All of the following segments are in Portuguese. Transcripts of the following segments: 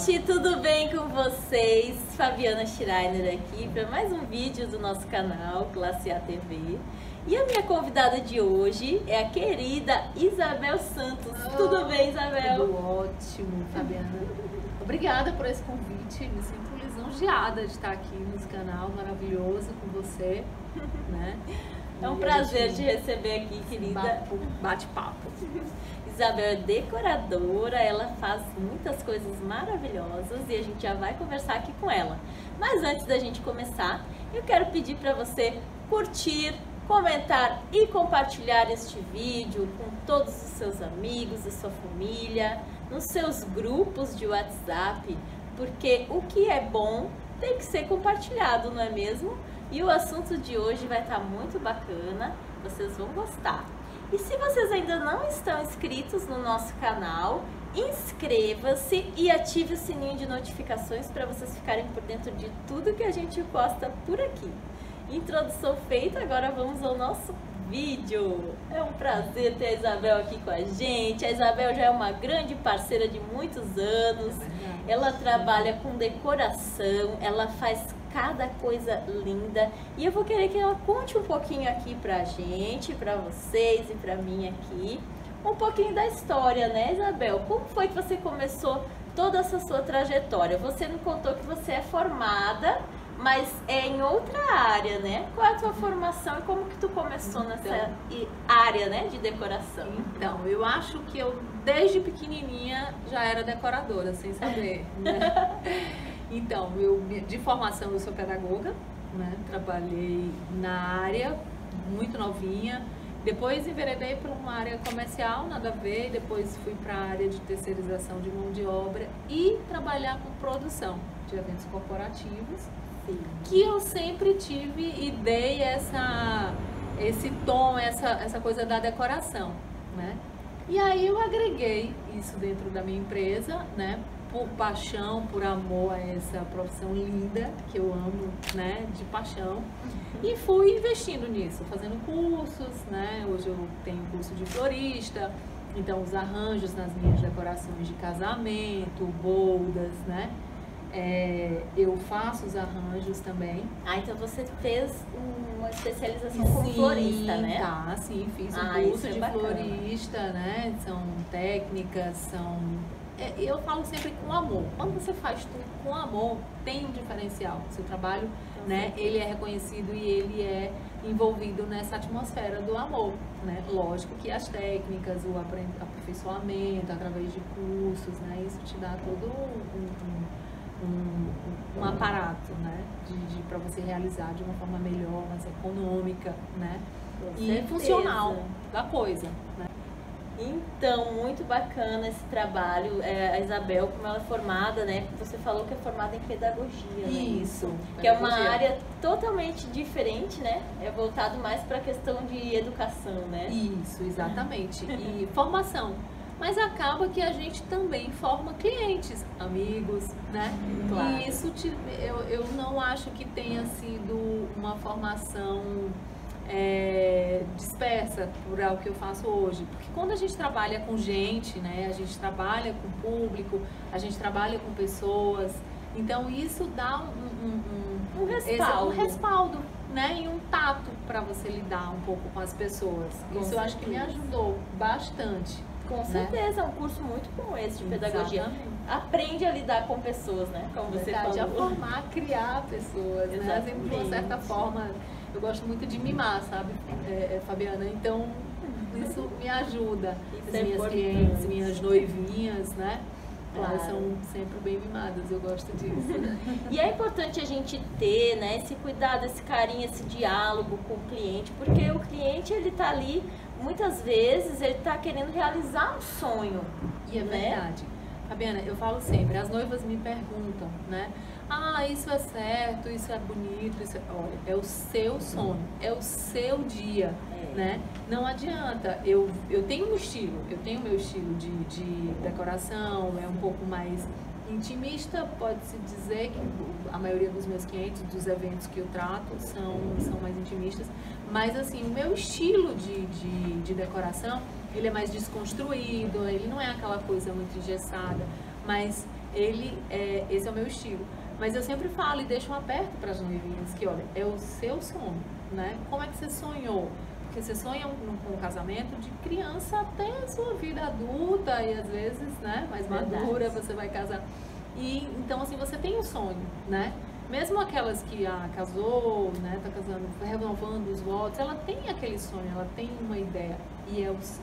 gente, tudo bem com vocês? Fabiana Schreiner aqui para mais um vídeo do nosso canal Classe A TV. E a minha convidada de hoje é a querida Isabel Santos. Tudo bem, Isabel? Tudo ótimo, Fabiana. Obrigada por esse convite. Me sinto lisonjeada de estar aqui nesse canal maravilhoso com você, né? É um prazer te receber aqui, querida. Bate-papo. Isabel é decoradora, ela faz muitas coisas maravilhosas e a gente já vai conversar aqui com ela. Mas antes da gente começar, eu quero pedir para você curtir, comentar e compartilhar este vídeo com todos os seus amigos, a sua família, nos seus grupos de WhatsApp, porque o que é bom tem que ser compartilhado, não é mesmo? E o assunto de hoje vai estar muito bacana, vocês vão gostar. E se vocês ainda não estão inscritos no nosso canal, inscreva-se e ative o sininho de notificações para vocês ficarem por dentro de tudo que a gente posta por aqui. Introdução feita, agora vamos ao nosso vídeo. É um prazer ter a Isabel aqui com a gente. A Isabel já é uma grande parceira de muitos anos. Ela trabalha com decoração, ela faz cada coisa linda. E eu vou querer que ela conte um pouquinho aqui pra gente, pra vocês e pra mim aqui, um pouquinho da história, né, Isabel? Como foi que você começou toda essa sua trajetória? Você me contou que você é formada, mas é em outra área, né? Qual é a tua formação e como que tu começou nessa área, né, de decoração? Então, eu acho que eu desde pequenininha já era decoradora, sem saber, né? Então, de formação eu sou pedagoga, né? Trabalhei na área muito novinha, depois enveredei para uma área comercial, nada a ver, depois fui para a área de terceirização de mão de obra e trabalhar com produção de eventos corporativos. Sim. Que eu sempre tive e dei esse tom, essa coisa da decoração, né? E aí eu agreguei isso dentro da minha empresa, né? Por paixão, por amor a essa profissão linda que eu amo, né, de paixão, e fui investindo nisso, fazendo cursos, né, hoje eu tenho curso de florista, então os arranjos nas minhas decorações de casamento, bodas, né, eu faço os arranjos também. Ah, então você fez uma especialização como florista, né? Tá, sim, fiz um curso de florista, né, são técnicas, eu falo sempre com amor. Quando você faz tudo com amor, tem um diferencial. Seu trabalho, né, ele é reconhecido e ele é envolvido nessa atmosfera do amor, né? Lógico que as técnicas, o aperfeiçoamento através de cursos, né, isso te dá todo um aparato, né, para você realizar de uma forma melhor, mais econômica, né, e funcional da coisa, né? Então, muito bacana esse trabalho. A Isabel, como ela é formada, né? Você falou que é formada em pedagogia, né? Isso. Que é uma área totalmente diferente, né? É voltado mais para a questão de educação, né? Isso, exatamente. E formação. Mas acaba que a gente também forma clientes, amigos, né? Claro. E isso eu não acho que tenha sido uma formação dispersa por algo que eu faço hoje, porque quando a gente trabalha com gente, né, a gente trabalha com público, a gente trabalha com pessoas, então isso dá um respaldo, né, e um tato para você lidar um pouco com as pessoas. Isso eu acho que me ajudou bastante. Com certeza, é um curso muito bom esse de pedagogia. Exatamente. Aprende a lidar com pessoas, né, como você falou. A formar, criar pessoas, né, assim, de uma certa forma. Eu gosto muito de mimar, sabe, Fabiana? Então, isso me ajuda. As minhas clientes, minhas noivinhas, né? Claro. Elas são sempre bem mimadas, eu gosto disso. E é importante a gente ter, né, esse cuidado, esse carinho, esse diálogo com o cliente, porque o cliente, ele tá ali, muitas vezes, ele tá querendo realizar um sonho. E é verdade. Fabiana, eu falo sempre, as noivas me perguntam, né? Ah, isso é certo, isso é bonito, olha, é o seu sonho, é o seu dia, né? Não adianta, eu tenho um estilo, eu tenho meu estilo de decoração, é um pouco mais intimista, pode-se dizer que a maioria dos meus clientes, dos eventos que eu trato, são mais intimistas, mas assim, o meu estilo de decoração, ele é mais desconstruído, ele não é aquela coisa muito engessada, mas esse é o meu estilo. Mas eu sempre falo e deixo aberto para as noivinhas que, olha, é o seu sonho, né? Como é que você sonhou? Porque você sonha com um casamento de criança até a sua vida adulta e às vezes, né, mais madura, você vai casar. E então, assim, você tem um sonho, né? Mesmo aquelas que casou, né, tá casando, renovando os votos, ela tem aquele sonho, ela tem uma ideia. E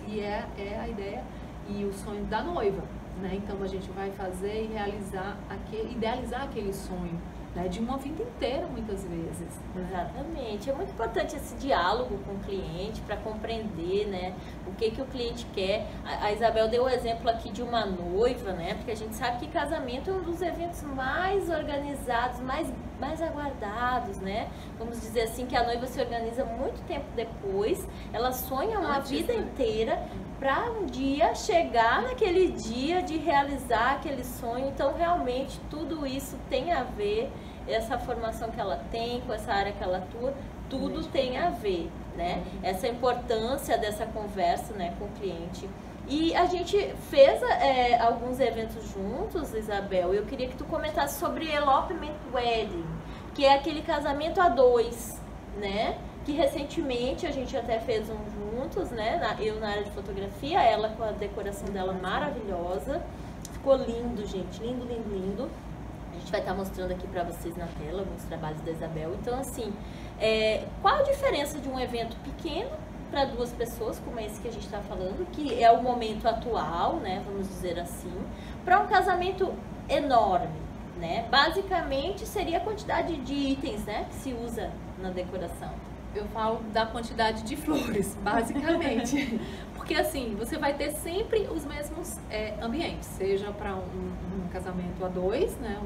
é a ideia e o sonho da noiva, né? Então a gente vai fazer e realizar idealizar aquele sonho, né, de uma vida inteira, muitas vezes. Exatamente. É muito importante esse diálogo com o cliente para compreender, né, o que o cliente quer. A Isabel deu o exemplo aqui de uma noiva, né, porque a gente sabe que casamento é um dos eventos mais organizados, mais aguardados, né? Vamos dizer assim, que a noiva se organiza muito tempo depois, ela sonha uma vida inteira para um dia chegar naquele dia de realizar aquele sonho. Então, realmente, tudo isso tem a ver, essa formação que ela tem, com essa área que ela atua, tudo tem a ver, né? Essa importância dessa conversa, né, com o cliente. E a gente fez alguns eventos juntos, Isabel. Eu queria que tu comentasse sobre Elopement Wedding, que é aquele casamento a dois, né? Que recentemente a gente até fez um juntos, né? Eu na área de fotografia, ela com a decoração dela maravilhosa. Ficou lindo, gente. Lindo, lindo, lindo. A gente vai estar mostrando aqui para vocês na tela alguns trabalhos da Isabel. Então, assim, qual a diferença de um evento pequeno para duas pessoas, como esse que a gente está falando, que é o momento atual, né? Vamos dizer assim, para um casamento enorme, né? Basicamente, seria a quantidade de itens, né, que se usa na decoração. Eu falo da quantidade de flores, basicamente. Porque assim, você vai ter sempre os mesmos ambientes, seja para um casamento a dois, né,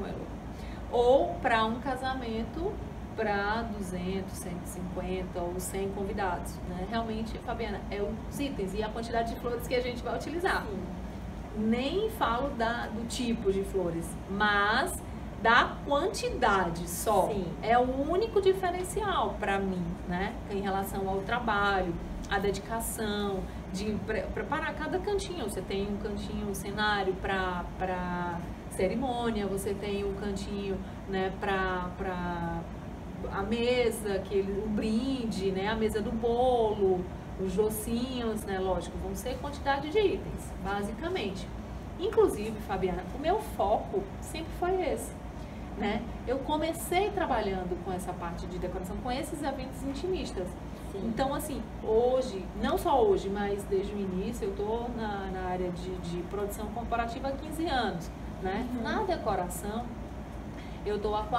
ou para um casamento para 200, 150 ou 100 convidados, né? Realmente, Fabiana, é os itens e a quantidade de flores que a gente vai utilizar. Sim. Nem falo do tipo de flores, mas da quantidade só. Sim. É o único diferencial para mim, né? Em relação ao trabalho, a dedicação, de preparar cada cantinho. Você tem um cantinho, um cenário para cerimônia, você tem um cantinho, né, para a mesa, o brinde, né, a mesa do bolo, os docinhos, né, lógico, vão ser quantidade de itens, basicamente. Inclusive, Fabiana, o meu foco sempre foi esse, né? Eu comecei trabalhando com essa parte de decoração, com esses eventos intimistas. Sim. Então, assim, hoje, não só hoje, mas desde o início, eu tô na área de produção corporativa há 15 anos, né? Uhum. Na decoração, eu tô há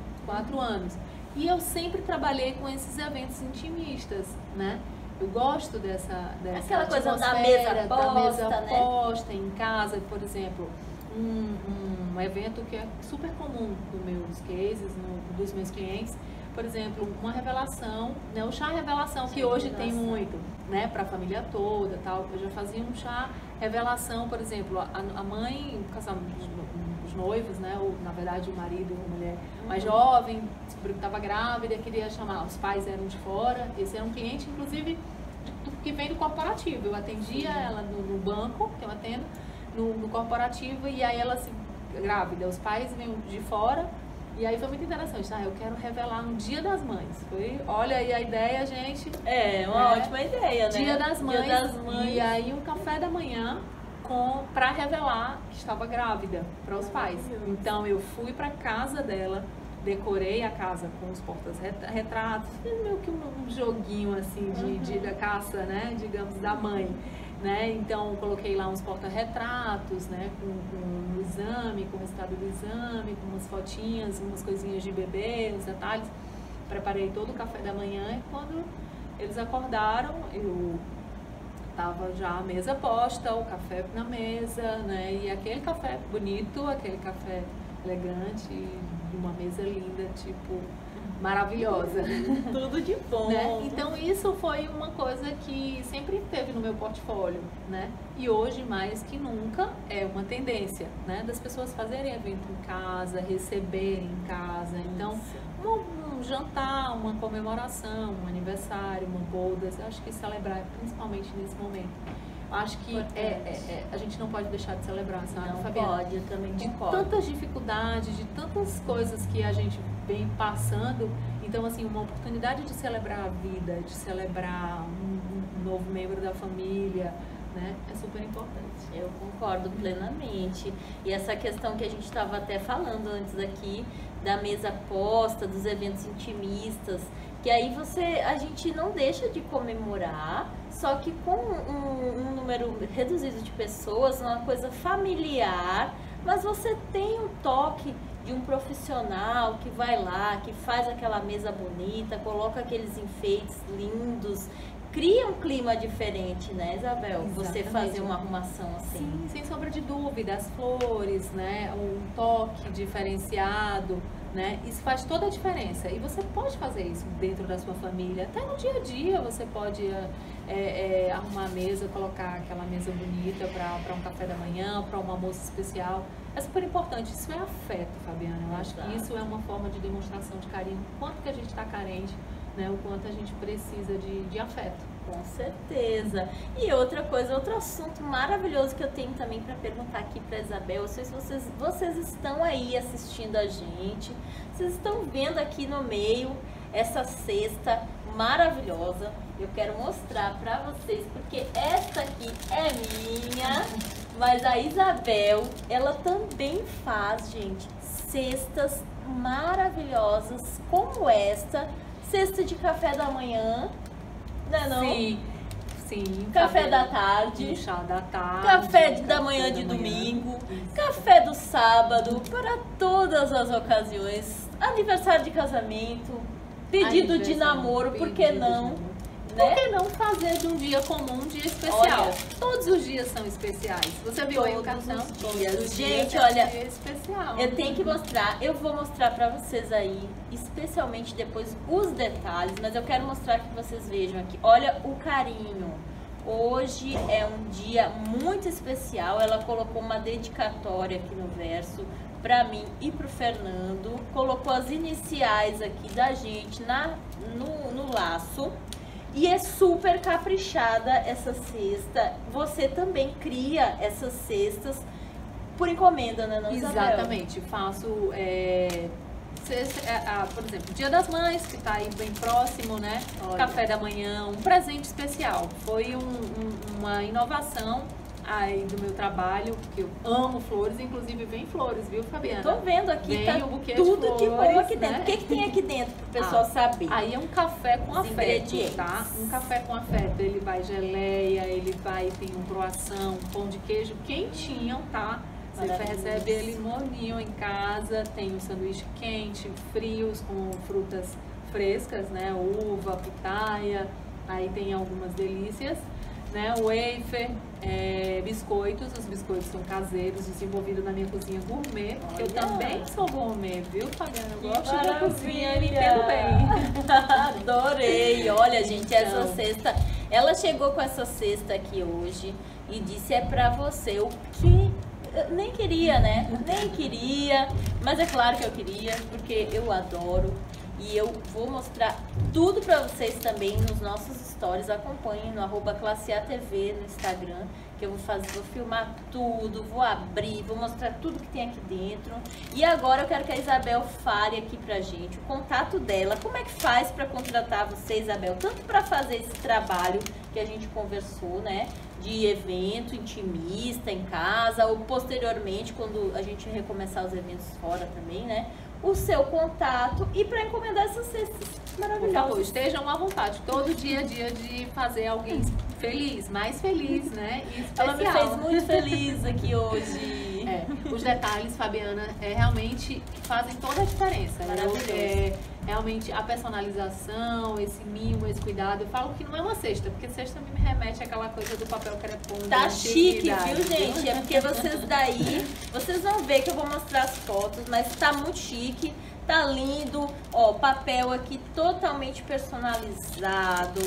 4 anos. E eu sempre trabalhei com esses eventos intimistas, né? Eu gosto dessa aquela coisa da mesa posta, em casa, por exemplo, um evento que é super comum dos meus cases, dos meus clientes, por exemplo, uma revelação, né? O chá revelação, que hoje tem muito, né? Para a família toda, tal. Eu já fazia um chá revelação, por exemplo, a mãe, os noivos, né? Ou na verdade o marido, a mulher mais jovem, descobriu que estava grávida, queria chamar, os pais eram de fora. Esse era um cliente, inclusive, que vem do corporativo. Eu atendia ela no banco, que eu atendo, no corporativo, e aí ela assim, grávida, os pais vêm de fora. E aí foi muito interessante, eu quero revelar no Dia das Mães. Olha aí a ideia, gente. É, uma ótima ideia, né? Dia das Mães. Dia das Mães. E aí um café da manhã para revelar que estava grávida para os pais. Então eu fui para casa dela, decorei a casa com os portas-retratos, meio que um joguinho assim da caça, né, digamos, da mãe. Né? Então, coloquei lá uns porta-retratos, né? com o exame, com o resultado do exame, com umas fotinhas, umas coisinhas de bebê, uns detalhes. Preparei todo o café da manhã e quando eles acordaram, eu tava já a mesa posta, o café na mesa, né? E aquele café bonito, aquele café elegante, de uma mesa linda, tipo, maravilhosa. Tudo de bom. Né? Então isso foi uma coisa que sempre teve no meu portfólio, né? E hoje, mais que nunca, é uma tendência, né? Das pessoas fazerem evento em casa, receberem em casa. Então, um jantar, uma comemoração, um aniversário, uma boda, eu acho que celebrar, principalmente nesse momento, Acho que a gente não pode deixar de celebrar, sabe, Não Fabiana? pode, eu também De concordo. tantas dificuldades, de tantas coisas que a gente vem passando. Então, assim, uma oportunidade de celebrar a vida, de celebrar um novo membro da família, né? É super importante. Eu concordo plenamente. E essa questão que a gente estava até falando antes aqui, da mesa posta, dos eventos intimistas, que aí a gente não deixa de comemorar, só que com um número reduzido de pessoas, uma coisa familiar, mas você tem um toque de um profissional que vai lá, que faz aquela mesa bonita, coloca aqueles enfeites lindos, cria um clima diferente, né, Isabel? Você Exatamente. fazer uma arrumação assim. Sim, sem sombra de dúvida, as flores, né, um toque diferenciado, né, isso faz toda a diferença. E você pode fazer isso dentro da sua família, até no dia a dia você pode arrumar a mesa, colocar aquela mesa bonita para um café da manhã, para um almoço especial. É super importante, isso é afeto, Fabiana. Eu acho que isso é uma forma de demonstração de carinho, o quanto que a gente está carente, né, o quanto a gente precisa de afeto. Com certeza. E outra coisa, outro assunto maravilhoso que eu tenho também para perguntar aqui para Isabel, não sei se vocês estão aí assistindo a gente, vocês estão vendo aqui no meio essa cesta maravilhosa. Eu quero mostrar para vocês, porque essa aqui é minha, mas a Isabel, ela também faz, gente, cestas maravilhosas como esta, cesta de café da manhã, não é não? Sim, sim. Café da tarde, Um chá da tarde. café da manhã de domingo, Isso. café do sábado, para todas as ocasiões, aniversário de casamento, pedido de namoro, por que não? Por que não fazer de um dia comum um dia especial? Olha, todos os dias são especiais. Você viu aí o todos cartão? os Todos dias. os Gente, dias olha, é um dia especial. Eu tenho que mostrar, eu vou mostrar pra vocês aí, especialmente depois os detalhes, mas eu quero mostrar que vocês vejam aqui. Olha o carinho. Hoje é um dia muito especial. Ela colocou uma dedicatória aqui no verso pra mim e pro Fernando. Colocou as iniciais aqui da gente no laço. E é super caprichada essa cesta. Você também cria essas cestas por encomenda, né, não, Isabel? Exatamente. Faço, por exemplo, Dia das Mães, que está aí bem próximo, né? Olha. Café da manhã, um presente especial. Foi uma inovação aí do meu trabalho, porque eu amo flores, inclusive vem flores, viu, Fabiana? Tô vendo aqui, Vem tá o buquê tudo de bom flores, aqui dentro. né? O que tem aqui dentro pro pessoal saber? Aí é um café com Os afeto, ingredientes. tá? Um café com afeto. Ele vai geleia, tem um croissant, um pão de queijo quentinho, tá? Você Maravilhoso. recebe ele molinho em casa, tem um sanduíche quente, frios, com frutas frescas, né? Uva, pitaia, aí tem algumas delícias, né? Wafer, biscoitos, os biscoitos são caseiros, desenvolvidos na minha cozinha gourmet, porque eu Olha. também sou gourmet, viu, Fabiana? Eu Que gosto da maravilha. cozinha e me entendo bem. Adorei! Olha, gente, essa Então. cesta, ela chegou com essa cesta aqui hoje e disse é pra você. O que eu nem queria, né? Nem queria, mas é claro que eu queria, porque eu adoro. E eu vou mostrar tudo pra vocês também nos nossos stories. Acompanhem no @classeatv no Instagram, que eu vou filmar tudo, vou abrir, vou mostrar tudo que tem aqui dentro. E agora eu quero que a Isabel fale aqui pra gente o contato dela. Como é que faz pra contratar você, Isabel? Tanto pra fazer esse trabalho que a gente conversou, né? De evento intimista em casa, ou posteriormente, quando a gente recomeçar os eventos fora também, né? O seu contato e para encomendar essas cestas Por maravilhosas. favor, estejam à vontade. Todo dia a dia de fazer alguém feliz, mais feliz, né? E especial. Ela me fez muito feliz aqui hoje. Os detalhes, Fabiana, realmente fazem toda a diferença. Maravilhoso. Realmente a personalização, esse mimo, esse cuidado. Eu falo que não é uma cesta, porque cesta me remete àquela coisa do papel crepom. Tá da chique, antiguidade, viu, gente? É porque vocês vão ver que eu vou mostrar as fotos, mas tá muito chique, tá lindo. Ó, papel aqui totalmente personalizado.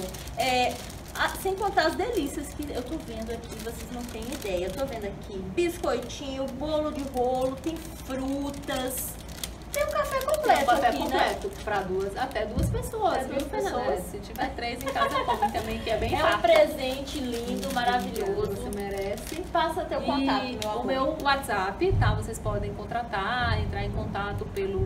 Sem contar as delícias que eu tô vendo aqui, vocês não têm ideia. Eu tô vendo aqui biscoitinho, bolo de rolo, tem frutas. Tem um café Tem completo um café aqui, completo para até duas pessoas, Até viu, duas Fernanda? pessoas. Se tiver 3 em casa, come também, que é bem né? É um rápido. presente lindo, maravilhoso. Você merece. Passa teu contato, E meu amor. o meu WhatsApp, tá? Vocês podem contratar, entrar em contato pelo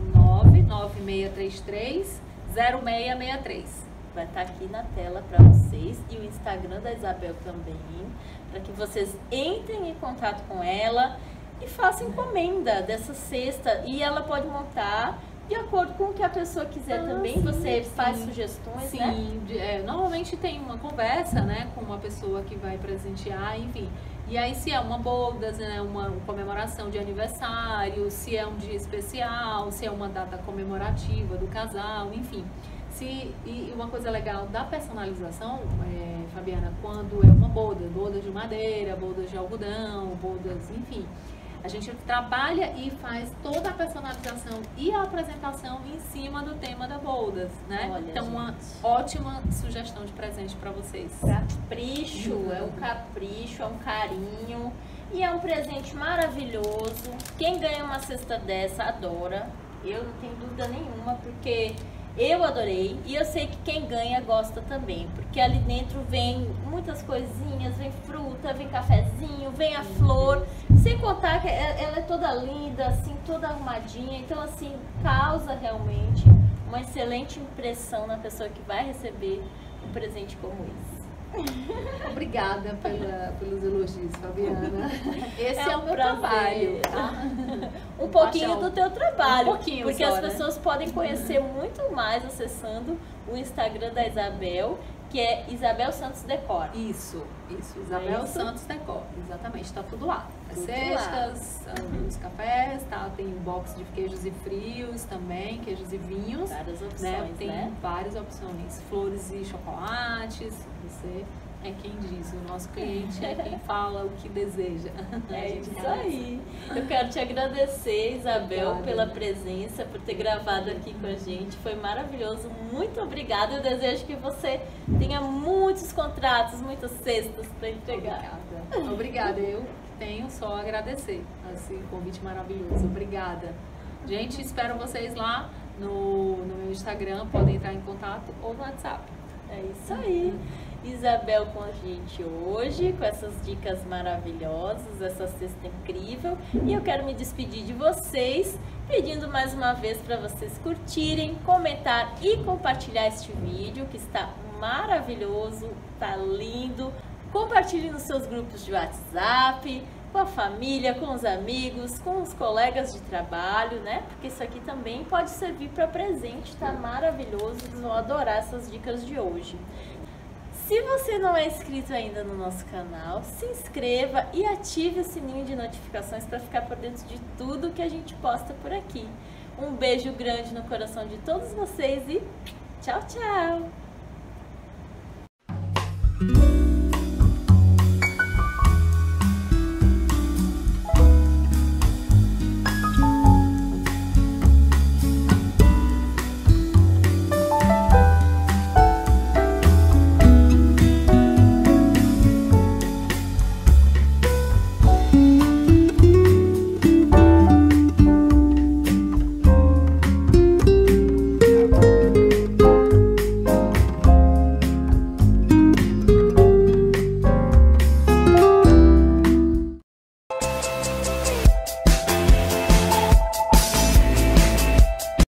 99633-0663. Vai estar aqui na tela para vocês e o Instagram da Isabel também, para que vocês entrem em contato com ela e façam encomenda dessa cesta. E ela pode montar de acordo com o que a pessoa quiser também. Sim, Você faz sim. sugestões, Sim, né? Normalmente tem uma conversa, né, com uma pessoa que vai presentear, enfim. E aí se é uma bodas, né, uma comemoração de aniversário, se é um dia especial, se é uma data comemorativa do casal, enfim. E uma coisa legal da personalização, Fabiana, quando é uma bodas de madeira, bodas de algodão, bodas, enfim, a gente trabalha e faz toda a personalização e a apresentação em cima do tema da bodas, né? Olha, então, uma gente. ótima sugestão de presente para vocês. Capricho, é um capricho, é um carinho e é um presente maravilhoso. Quem ganha uma cesta dessa adora. Eu não tenho dúvida nenhuma, porque eu adorei e eu sei que quem ganha gosta também, porque ali dentro vem muitas coisinhas, vem fruta, vem cafezinho, vem a flor, sem contar que ela é toda linda, assim, toda arrumadinha, então assim, causa realmente uma excelente impressão na pessoa que vai receber um presente como esse. Obrigada pelos elogios, Fabiana. Esse é o meu prazer. trabalho, tá? Um pouquinho do teu trabalho, Um pouquinho porque só, as né? pessoas podem conhecer muito mais acessando o Instagram da Isabel, que é Isabel Santos Decor. Isso, Isabel isso? Santos Decor, exatamente, tá tudo lá. As Tudo cestas, os cafés, tá? Tem um box de queijos e frios também, queijos e vinhos. Várias opções, Né? Tem né? várias opções, flores e chocolates, você é quem diz, o nosso cliente é quem fala o que deseja. É isso aí. Eu quero te agradecer, Isabel, Obrigada. pela presença, por ter gravado aqui com a gente. Foi maravilhoso. Muito obrigada. Eu desejo que você tenha muitos contratos, muitas cestas para entregar. Obrigada, eu tenho só a agradecer esse convite maravilhoso. Obrigada. Gente, espero vocês lá no meu Instagram, podem entrar em contato ou no WhatsApp. É isso aí. Isabel com a gente hoje, com essas dicas maravilhosas, essa cesta incrível. E eu quero me despedir de vocês, pedindo mais uma vez para vocês curtirem, comentar e compartilhar este vídeo, que está maravilhoso, está lindo. Compartilhe nos seus grupos de WhatsApp, com a família, com os amigos, com os colegas de trabalho, né? Porque isso aqui também pode servir para presente, tá maravilhoso, eles vão adorar essas dicas de hoje. Se você não é inscrito ainda no nosso canal, se inscreva e ative o sininho de notificações para ficar por dentro de tudo que a gente posta por aqui. Um beijo grande no coração de todos vocês e tchau, tchau!